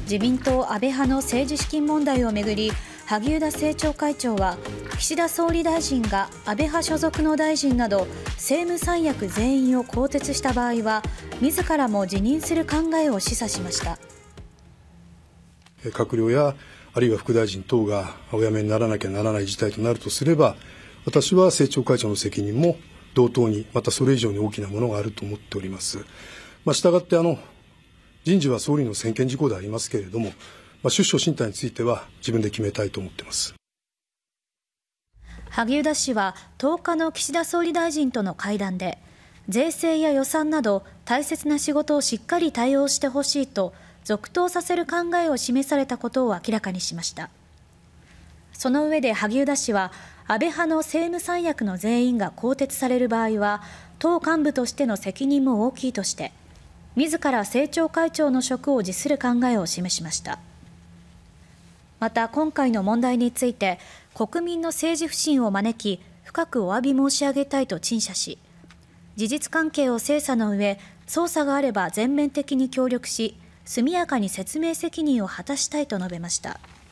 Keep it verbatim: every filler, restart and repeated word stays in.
自民党安倍派の政治資金問題をめぐり、萩生田政調会長は、岸田総理大臣が安倍派所属の大臣など政務三役全員を更迭した場合は、自らも辞任する考えを示唆しました。 閣僚やあるいは副大臣等がお辞めにならなきゃならない事態となるとすれば、私は政調会長の責任も同等に、またそれ以上に大きなものがあると思っております。まあ、したがってあの人事は総理の専権事項でありますけれども、まあ、出処進退については自分で決めたいと思っています。 萩生田氏はとおかの岸田総理大臣との会談で、税制や予算など大切な仕事をしっかり対応してほしいと続投させる考えを示されたことを明らかにしました。その上で萩生田氏は、安倍派の政務三役の全員が更迭される場合は、党幹部としての責任も大きいとして、自ら政調会長の職を辞する考えを示しました。また今回の問題について、国民の政治不信を招き、深くお詫び申し上げたいと陳謝し、事実関係を精査の上、捜査があれば全面的に協力し、速やかに説明責任を果たしたいと述べました。